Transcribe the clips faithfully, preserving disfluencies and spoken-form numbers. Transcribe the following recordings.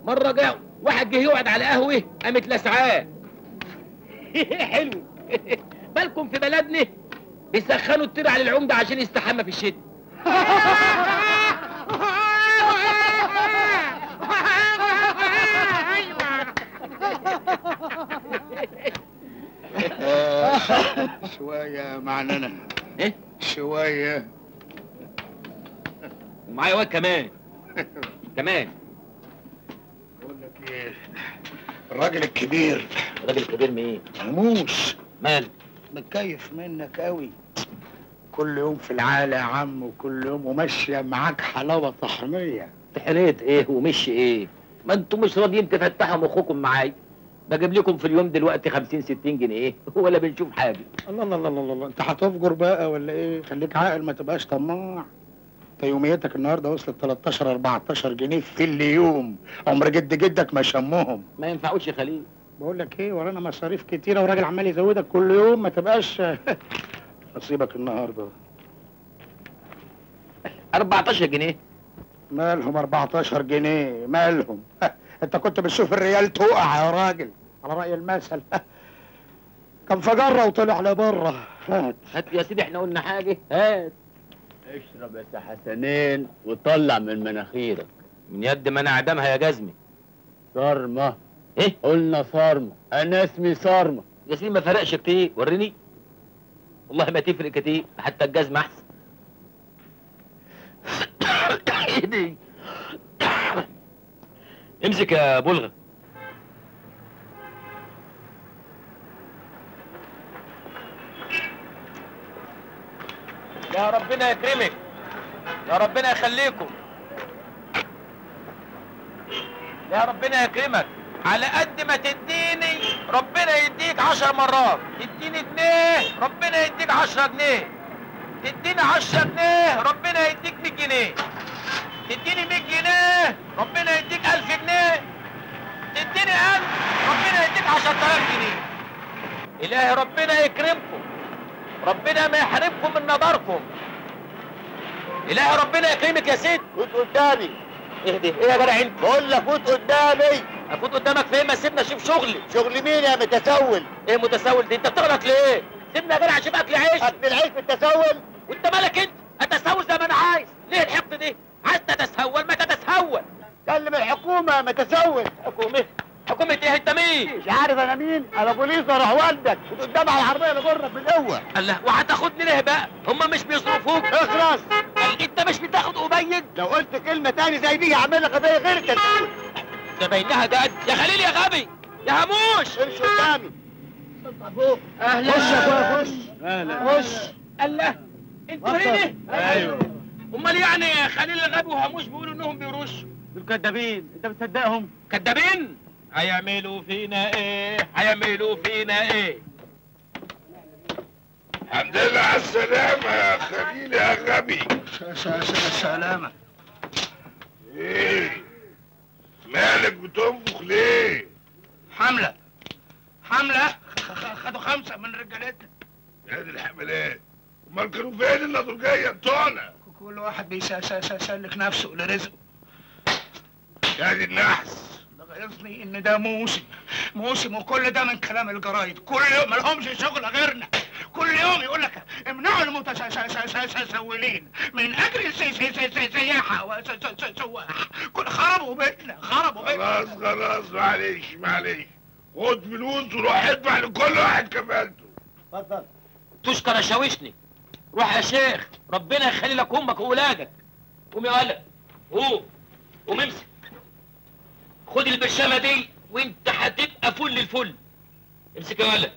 مره جه واحد جه يقعد على قهوه قامت لسعاه. حلو. بالكم في بلدنا بيسخنوا الطير على العمده عشان يستحمى في الشتاء. شويه معننا. ايه شويه. ومعايا واد كمان. كمان بقول لك ايه، الراجل الكبير. الراجل الكبير مين؟ موش. مال؟ متكيف منك قوي. كل يوم في العالة يا عم، وكل يوم وماشيه معاك حلاوه طحنيه. طحنية ايه ومشي ايه؟ ما انتوا مش راضيين تفتحوا مخكم معايا. بجيب لكم في اليوم دلوقتي خمسين ستين جنيه ولا بنشوف حاجه. الله الله الله الله الله، انت هتفجر بقى ولا ايه؟ خليك عاقل ما تبقاش طماع. انت يوميتك النهارده وصلت تلتاشر اربعتاشر جنيه في اليوم، عمر جد جدك ما شمهم. ما ينفعوش يا خليل. بقول لك ايه، ورانا مصاريف كتيره وراجل عمال يزودك كل يوم، ما تبقاش. نصيبك النهارده اربعتاشر جنيه. مالهم اربعتاشر جنيه مالهم؟ انت كنت بتشوف الريال تقع يا راجل على رأي المثل. كان فجرة وطلع لبره. هات هات يا سيدي، احنا قلنا حاجه؟ هات. اشرب يا سي حسنين وطلع من مناخيرك. من يد ما انا اعدمها يا جزمي. صارمة. ايه؟ قلنا صارمة، انا اسمي صارمة. يا سيدي ما فرقش كتير، وريني. والله ما تفرق كتير، حتى الجزمة احسن. ايدي. امسك يا بلغة. يا ربنا يكرمك، يا ربنا يخليكم، يا ربنا يكرمك. على قد ما تديني ربنا يديك عشر مرات. تديني جنيه ربنا يديك عشرة جنيه. تديني عشرة جنيه ربنا يديك مية جنيه. تديني مية جنيه ربنا يديك ألف جنيه. تديني ألف ربنا يديك عشرة آلاف جنيه. إلهي ربنا يكرمكم، ربنا ما يحرمكم من نظركم. إلهي ربنا يكرمك يا سيدي. فوت قدامي. اهدي. ايه يا جدع انت؟ بقول لك فوت قدامي. افوت قدامك فين؟ ما سيبنا اشوف شغلي. شغل مين يا متسول؟ ايه متسول دي؟ انت بتغلط ليه؟ سيبنا يا جدع اشوف اكل عيش. اكل العيش في التسول؟ وانت مالك انت؟ اتسول زي ما انا عايز. ليه الحقد دي؟ عايز تتسول ما تتسول. كلم الحكومة يا متسول. حكومة؟ حكومة ايه؟ انت مين؟ مش عارف انا مين؟ انا بوليس اروح والدك. فوت قدام على العربية اللي جرك بالقوة. الله، وهتاخدني ليه بقى؟ هم مش بيصرفوك؟ اخلص. قال انت مش بتاخد أبيض؟ لو قلت كلمة تاني زي دي هعمل لك قضية غير التسول. ده باينها جد. يا خليل يا غبي يا هموش. امشي قدامي. اهلا. خش يا اخويا خش. اهلا. خش. الله، انتوا هنا؟ ايوه. امال يعني خليل الغبي وهموش بيقولوا انهم بيرشوا؟ دول كدابين، انت بتصدقهم؟ كدابين؟ هيعملوا فينا ايه؟ هيعملوا فينا ايه؟ الحمد لله على السلامة يا خليل يا غبي. سلامة. ايه؟ مالك بتنفخ ليه؟ حملة حملة خدوا خمسة من رجالتنا. يا دي الحملات، امال كانوا فين النضرجية بتوعنا؟ كل واحد بيسلك نفسه لرزقه. يا دي النحس. ده غيظني ان ده موسم موسم وكل ده من كلام الجرايد. كل يوم مالهمش شغل غيرنا. كل يوم يقول لك امنعوا المتسولين من اجل السياحه وسواح. خربوا بيتنا خربوا بيتنا. خلاص خلاص معلش معلش، خد فلوس وروح ادفع لكل واحد كفالته. اتفضل. تشكر شاوشني. روح يا شيخ، ربنا يخلي لك امك واولادك. قوم يا ولد، قوم قوم امسك. خد البرشامه دي وانت هتبقى فل الفل. امسك يا ولد.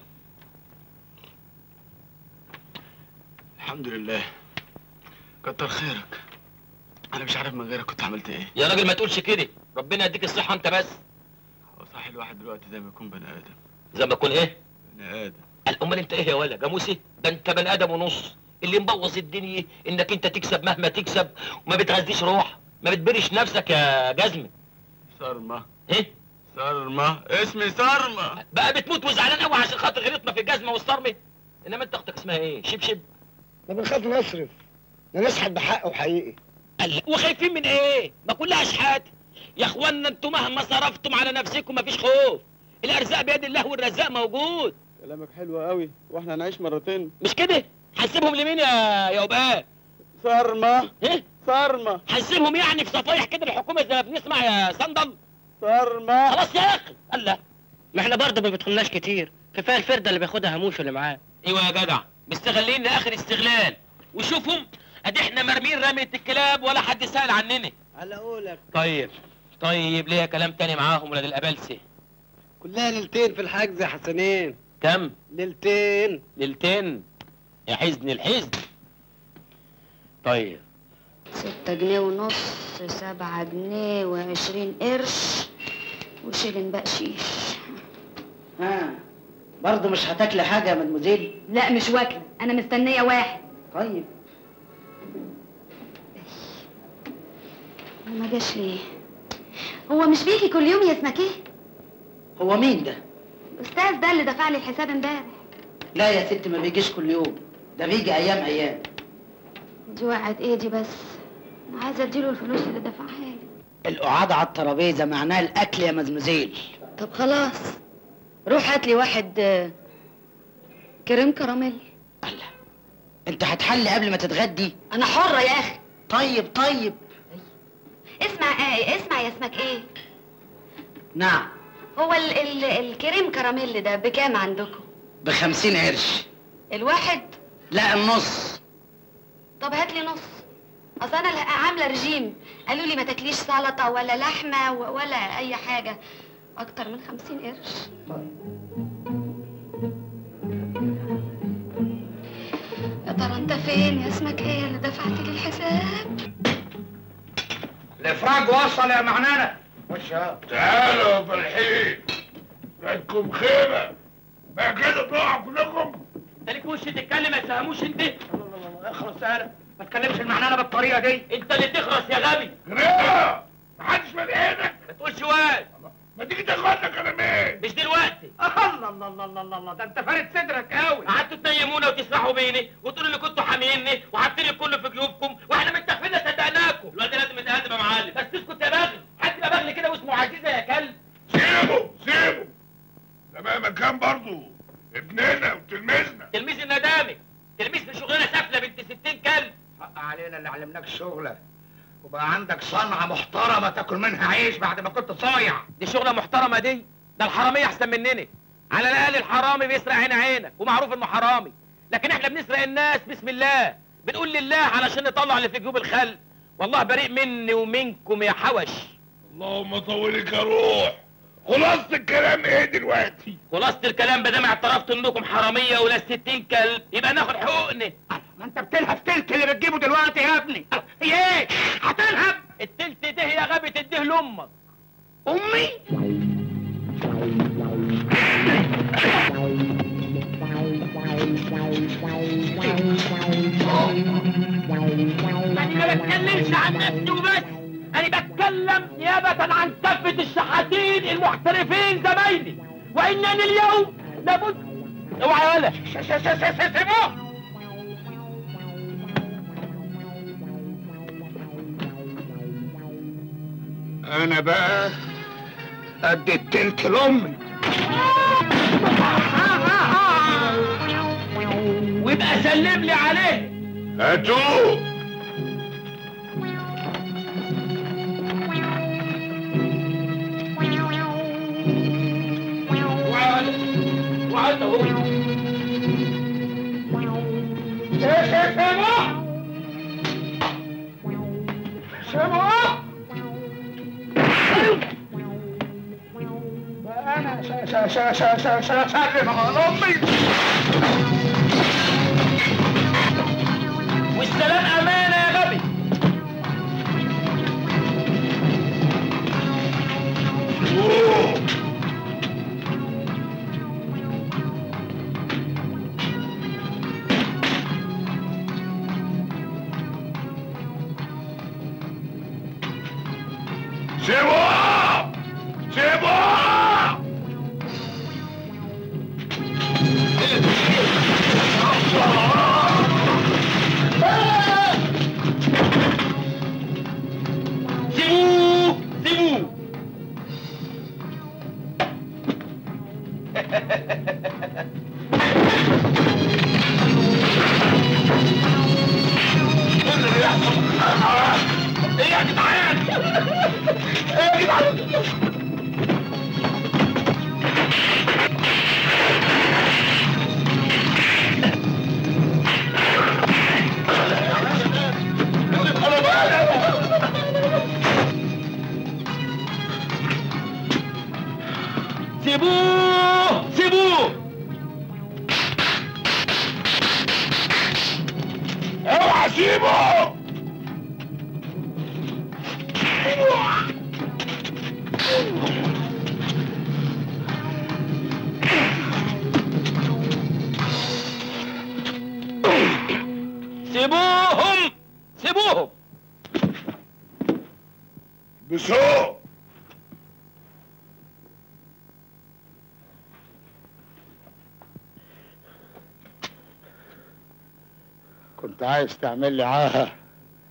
الحمد لله، كتر خيرك. انا مش عارف من غيرك كنت عملت ايه. يا راجل ما تقولش كده، ربنا يديك الصحه انت بس. هو صح الواحد دلوقتي زي ما يكون بني ادم. زي ما يكون ايه؟ بني ادم. امال انت ايه يا ولا جاموسي؟ ده انت بني ادم ونص. اللي مبوظ الدنيا انك انت تكسب مهما تكسب وما بتغذيش روح، ما بتبرش نفسك يا جزمه. صارمة. ايه؟ صارمة، اسمي صارمة. بقى بتموت وزعلان قوي عشان خاطر غلطنا في الجزمه والصرمه. انما انت اختك اسمها ايه؟ شبشب؟ ده بنخاف نصرف، ده نشحت بحق وحقيقي. قال وخايفين من ايه؟ ما كلها اشحات. يا اخوانا انتوا مهما صرفتم على نفسكم مفيش خوف، الارزاق بيد الله والرزاق موجود. كلامك حلو قوي، واحنا هنعيش مرتين. مش كده؟ هنسيبهم لمين يا يا وباء؟ صارمة. ايه؟ صارمة. هنسيبهم يعني في صفايح كده الحكومه زي ما بنسمع يا صندل؟ صارمة. خلاص يا اخي. الله. ما احنا برضه ما بيدخلناش كتير، كفايه الفرده اللي بياخدها هموش اللي معاه. ايوه يا جدع، مستغلين لاخر استغلال، وشوفهم ادي احنا مرمين رمية الكلاب ولا حد سأل عننا. على قولك. طيب طيب ليه كلام تاني معاهم ولاد الابلسه؟ كلها ليلتين في الحجز يا حسنين. كم؟ ليلتين. ليلتين؟ يا حزن الحزن. طيب ستة جنيه ونص، سبعة جنيه وعشرين قرش وشيلن بقشيش. ها برضه مش هتاكلي حاجه يا مدموزيل؟ لا مش واكلة، أنا مستنية واحد. طيب. هو ما جاش ليه؟ هو مش بيجي كل يوم يا اسمك ايه؟ هو مين ده؟ الأستاذ ده اللي دفع لي الحساب امبارح. لا يا ست، ما بيجيش كل يوم، ده بيجي ايام ايام. دي وقعت ايه دي بس؟ أنا عايزة اديله الفلوس اللي دفعها لي. القعاد على الترابيزه معناه الاكل يا مزمزيل. طب خلاص، روح هات لي واحد آه، كريم كراميل. الله، انت هتحلي قبل ما تتغدي؟ أنا حرة يا أخي. طيب طيب. اسمع ايه؟ اسمع يا اسمك ايه؟ نعم. هو ال ال الكريم كراميل ده بكام عندكم؟ بخمسين قرش. الواحد؟ لا النص. طب هات لي نص، اصل انا عامله رجيم، قالوا لي ما تاكليش سلطه ولا لحمه ولا اي حاجه اكتر من خمسين قرش. يا ترى انت فين يا اسمك ايه اللي دفعت لي الحساب؟ الافراج وصل يا معنانه. خش يا تعالوا يا فالحين، عندكم خيمة بقى كده تقعوا كلكم. انت ليك وش تتكلم ما تفهموش انت؟ اخلص انا، ما تكلمش المعنانه بالطريقه دي. انت اللي تخرس يا غبي. كده محدش ملقينك. ما تقولش واد. ما تيجي تاخدنا كلامين. مش دلوقتي. الله الله الله الله الله، ده انت فارد صدرك قوي. قعدتوا تنيمونا وتسرحوا بيني وتقولوا اللي كنتوا حاميني وحاطين الكل في جيوبكم واحنا متفقين صدقناكم. الواد لازم يتهدم يا معلم. بس اسكت يا بغل، حد يبقى بغل كده واسمه عزيزه يا كلب. سيبه سيبه، ده مهما كان برضه ابننا وتلميذنا. تلميذ الندامي، تلميذ في شغلانه سافله بنت ستين كلب. حق علينا اللي علمناك الشغله، وبقى عندك صنعه محترمه تاكل منها عيش بعد ما كنت صايع. دي شغله محترمه دي؟ ده الحراميه احسن مننا. على الاقل الحرامي بيسرق عين عينك ومعروف انه حرامي، لكن احنا بنسرق الناس بسم الله، بنقول لله علشان نطلع اللي في جيوب الخلق. والله بريء مني ومنكم يا حوش. اللهم طولك يا روح. خلاصة الكلام ايه دلوقتي؟ خلاصة الكلام بدام اعترفت انكم حراميه ولا ستين كلب يبقى ناخد حقوقنا. ما انت بتلهب تلت اللي بتجيبه دلوقتي يا ابني. هي ايه؟ هتلهب؟ التلت ده يا غبي تديه لامك. امي؟ انا ما بتكلمش عن نفسي وبس، انا بتكلم نيابة عن كافة الشحاتين المحترفين زمايلي، وانني اليوم لابد. اوعى يا ولا سيبوه. انا بقى ادي التلت لامي. ويبقى سلم لي عليه. هاتوه. وعد اهو. سيبوه سيبوه. انا سلم على امي. والسلام امانه يا غبي. سيبوه سيبوه. اللي بيحصل؟ ايه يا جدعان؟ ايه يا جدعان؟ سيبوه سيبوه اوعى سيبه. سيبوهم سيبوهم بسوق. كنت عايز تعمل لي عاهه،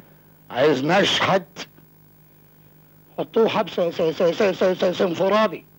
عايز نشحت، حطوه حبس س- س- س- س- س- انفرادي.